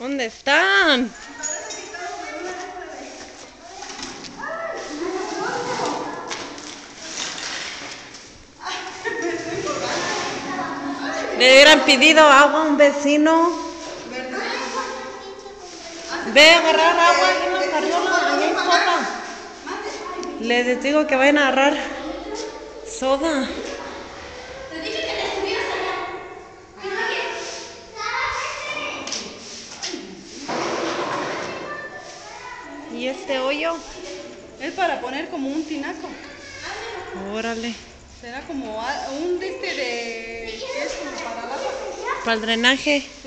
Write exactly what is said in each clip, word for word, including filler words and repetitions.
¿Dónde están? Le hubieran pedido agua a un vecino. Ve a agarrar agua ahí en la carriola, ahí hay soda. Les digo que vayan a agarrar soda. ¿Y este hoyo? Es para poner como un tinaco. Órale. Será como un de este de... ¿qué es? Como para el agua. Para el drenaje. Sí.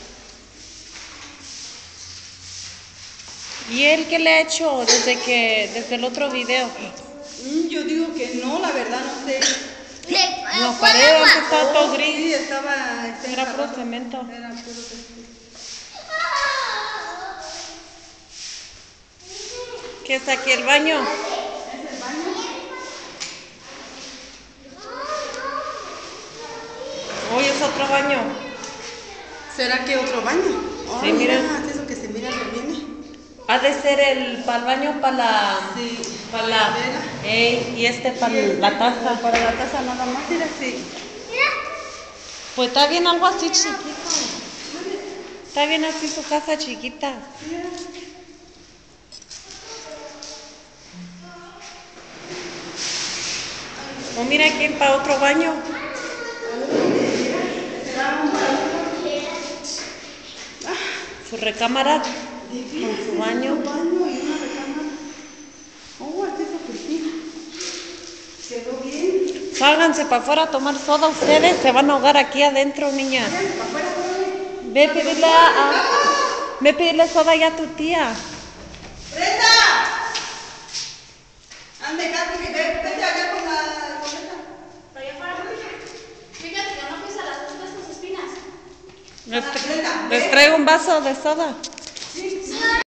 ¿Y él qué le ha hecho desde que desde el otro video? Mm, yo digo que no, la verdad no sé. La pared antes estaba todo Sí, gris. estaba... este, Era puro encerrado. cemento. Era puro cemento. ¿Qué es aquí el baño? ¿Es el baño? Hoy es otro baño. ¿Será que otro baño? Oh, Sí, mira. mira, eso que se mira que viene. Ha de ser el para el baño para la... Sí. Para la... Ey, y este para la taza. Para la taza nada más, mira, sí. Pues está bien algo así chiquito. Está bien así su casa chiquita. O mira aquí para otro baño. Su recámara con su baño. Un baño y una recámara. Oh, aquí es oficina. Quedó bien. Sálganse para afuera a tomar soda ustedes. Se van a ahogar aquí adentro, niñas. Váyanse para afuera, córrele. Ve a pedirle a, a... Ve a pedirle soda ya a tu tía. ¡Brenda! Ande, Katy, que ve- vete allá con la coleta. Allá afuera. Fíjate que no pisa las dos de sus espinas. Les, tra- les traigo un vaso de soda.